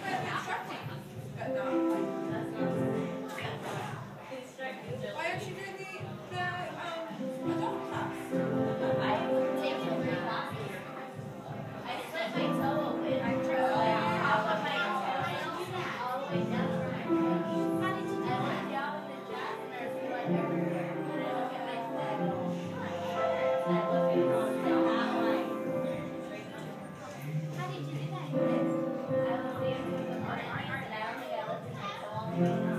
Why aren't you doing the adult class? I've taken 3 classes. I split my toe open. I tried half of my toe all the way down to my foot. How did you do that? I went down with the jack and there's blood everywhere. And I look at my foot. And I look at it on the outline. How did you do that? I was dancing with the harness and I don't think I lifted my toe all the way down.